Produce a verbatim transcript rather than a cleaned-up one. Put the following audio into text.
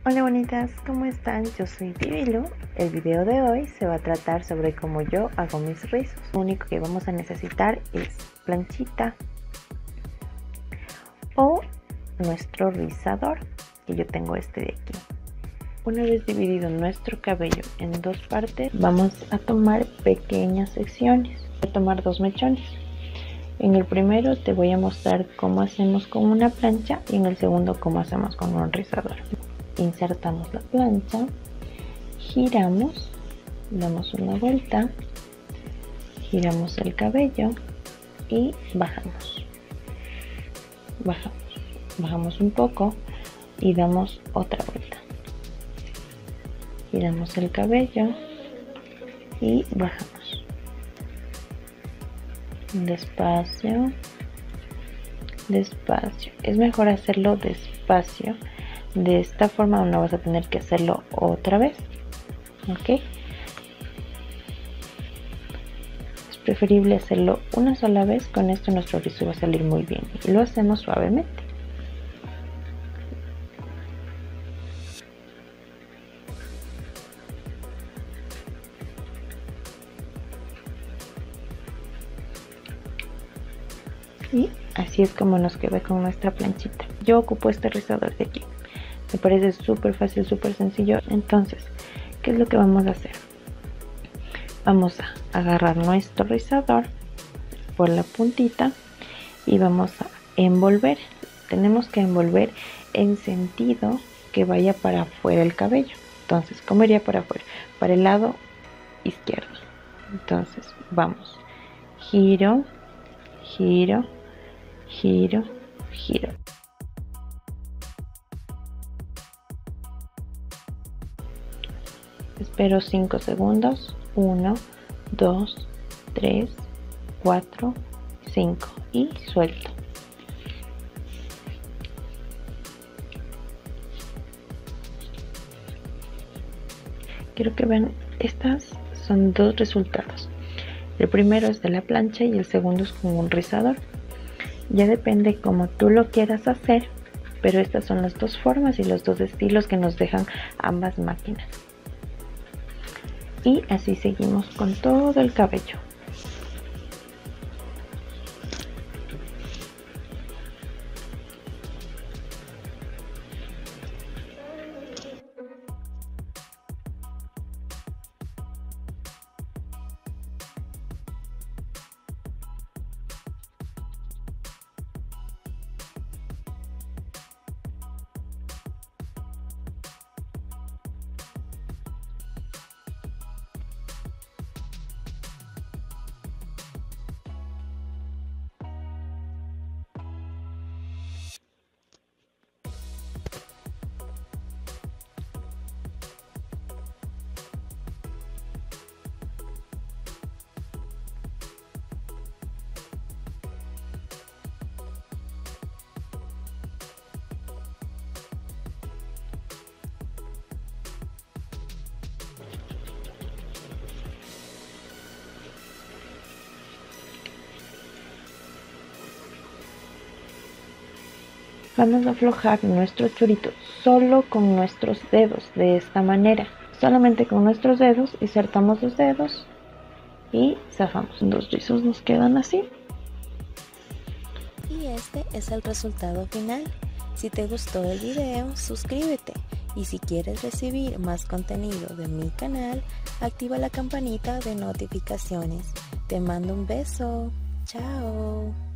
Hola bonitas, ¿cómo están? Yo soy Vivilu. El video de hoy se va a tratar sobre cómo yo hago mis rizos. Lo único que vamos a necesitar es planchita o nuestro rizador, que yo tengo este de aquí. Una vez dividido nuestro cabello en dos partes, vamos a tomar pequeñas secciones. Voy a tomar dos mechones. En el primero te voy a mostrar cómo hacemos con una plancha y en el segundo cómo hacemos con un rizador. Insertamos la plancha, giramos, damos una vuelta, giramos el cabello y bajamos. Bajamos, bajamos un poco y damos otra vuelta. Giramos el cabello y bajamos. Despacio, despacio. Es mejor hacerlo despacio. De esta forma no vas a tener que hacerlo otra vez. Ok. Es preferible hacerlo una sola vez. Con esto nuestro rizo va a salir muy bien. Y lo hacemos suavemente. Y así es como nos queda con nuestra planchita. Yo ocupo este rizador de aquí. Me parece súper fácil, súper sencillo. Entonces, ¿qué es lo que vamos a hacer? Vamos a agarrar nuestro rizador por la puntita y vamos a envolver. Tenemos que envolver en sentido que vaya para afuera el cabello. Entonces, ¿cómo iría para afuera? Para el lado izquierdo. Entonces, vamos. Giro, giro, giro, giro. Espero cinco segundos. uno, dos, tres, cuatro, cinco. Y suelto. Quiero que vean, estas son dos resultados. El primero es de la plancha y el segundo es con un rizador. Ya depende como tú lo quieras hacer, pero estas son las dos formas y los dos estilos que nos dejan ambas máquinas. Y así seguimos con todo el cabello. Vamos a aflojar nuestro chorito solo con nuestros dedos, de esta manera. Solamente con nuestros dedos, insertamos los dedos y zafamos. Los rizos nos quedan así. Y este es el resultado final. Si te gustó el video, suscríbete. Y si quieres recibir más contenido de mi canal, activa la campanita de notificaciones. Te mando un beso. Chao.